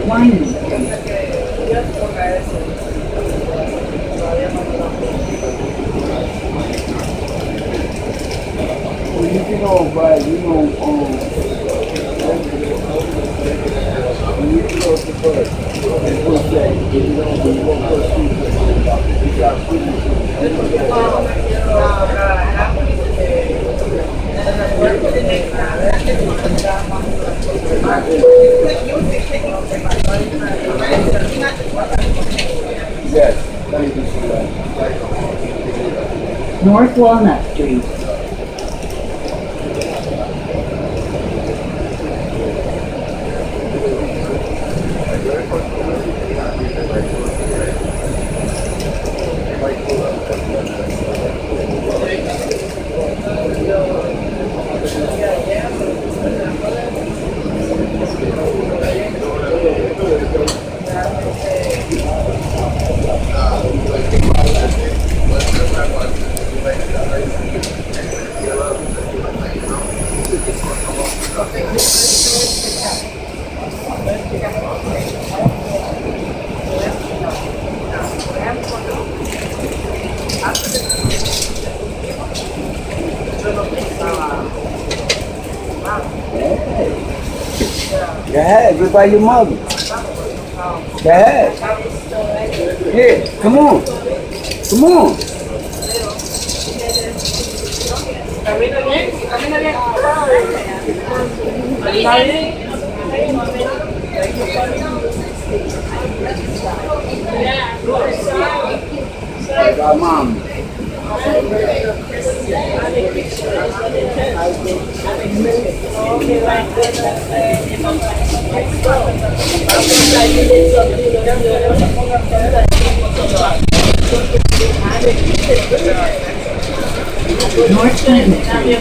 Wyoming. Well, you can go by, when you go to first, and put that, you won't put you got food. Yes, thank you for that. North Walnut Street. Go ahead, get by your mother. Go ahead. Yeah, come on. Come on. I got mom. North Clinton Street.